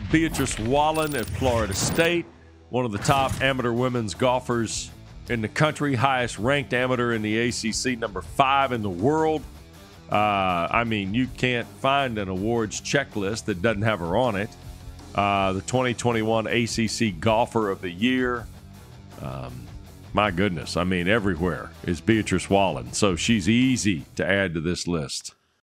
Beatrice Wallen at Florida State, one of the top amateur women's golfers in the country, highest ranked amateur in the ACC, number 5 in the world. I mean, you can't find an awards checklist that doesn't have her on it. The 2021 ACC Golfer of the Year. My goodness, I mean, everywhere is Beatrice Wallen. So she's easy to add to this list.